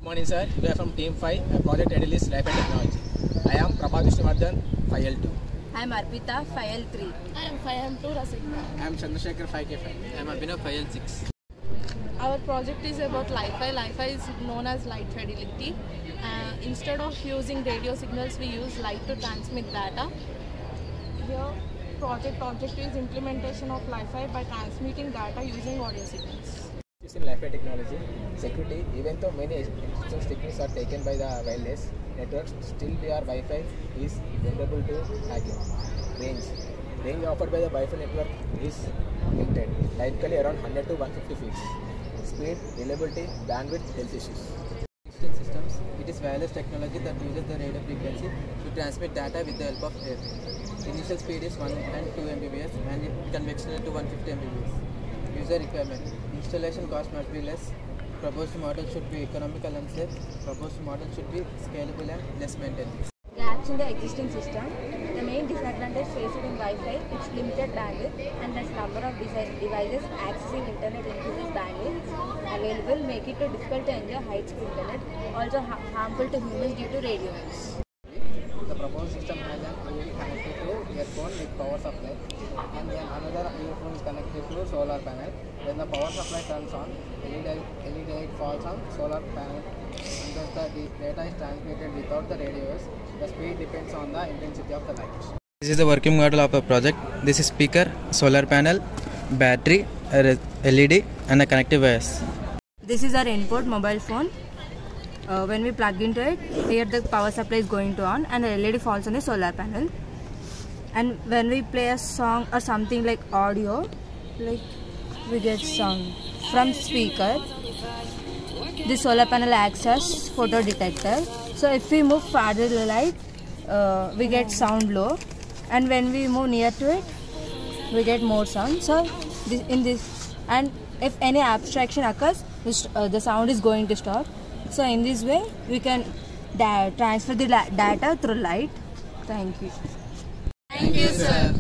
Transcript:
morning, sir. We are from Team 5, Project Analyst Life and Technology. I am Prabha Vishnuvardhan, 5L2. I am Arpita, 5L3. I am 5M2, Rasika. I am Chandrasekhar, 5K5. I am Abhinav, 5L6. Our project is about Li-Fi. Li-Fi is known as light fidelity. Instead of using radio signals, we use light to transmit data. Here, project objective is implementation of Li-Fi by transmitting data using audio signals. In Life and Technology, security, even though many encryption techniques are taken by the wireless networks, still our Wi-Fi is vulnerable to hacking. Range offered by the Wi-Fi network is limited, typically around 100 to 150 feet. Speed, reliability, bandwidth, health issues. Systems. It is wireless technology that uses the radio frequency to transmit data with the help of air. Initial speed is 1 and 2 Mbps and it can be extended to 150 Mbps. User requirement. Installation cost must be less. Proposed model should be economical and safe. Proposed model should be scalable and less maintenance. Gaps in the existing system. The main disadvantage faced in Wi-Fi is limited bandwidth and the number of devices accessing internet increases bandwidth available, make it difficult to enjoy high-speed internet, also harmful to humans due to radio waves. The proposed system has an LED connected to earphone with power supply, and then another earphone is connected to solar panel. When the power supply turns on, LED light falls on solar panel, and thus the data is transmitted without the radio waves. The speed depends on the intensity of the light. This is the working model of a project. This is speaker, solar panel, battery, LED and a connective wires. This is our input mobile phone. When we plug into it, here the power supply is going to on and the LED falls on the solar panel. And when we play a song or something like audio, like we get sound from speaker. The solar panel acts as photo detector. So if we move farther to the light, we get sound low, and when we move near to it, we get more sound. So and if any abstraction occurs, the sound is going to stop. So in this way, we can transfer the data through light. Thank you. Thank you, sir.